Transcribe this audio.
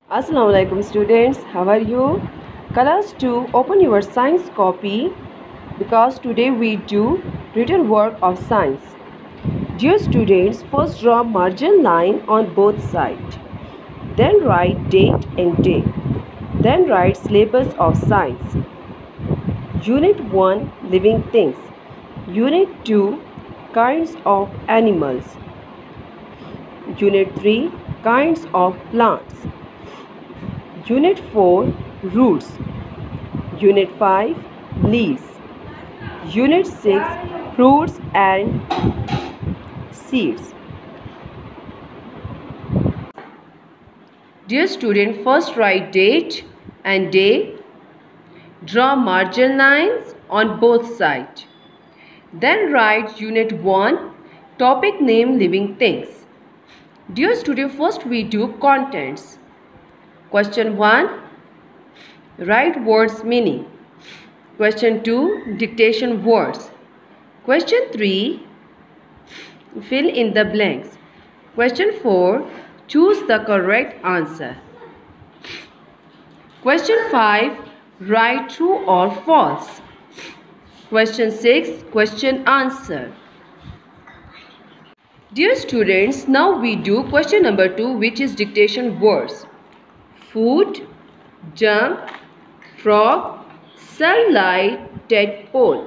Assalamu alaikum students, how are you? Class 2, open your science copy because today we do written work of science. Dear students, first draw margin line on both sides. Then write date and day. Then write syllabus of science. Unit 1, living things. Unit 2, kinds of animals. Unit 3, kinds of plants. Unit 4, roots. Unit 5, leaves. Unit 6, fruits and seeds. Dear student, first write date and day. Draw margin lines on both sides. Then write Unit 1, topic name living things. Dear student, first we do contents. Question 1, write words meaning. Question 2, dictation words. Question 3, fill in the blanks. Question 4, choose the correct answer. Question 5, write true or false. Question 6, question answer. Dear students, now we do question number 2, which is dictation words. Food, jump, frog, sunlight, tadpole.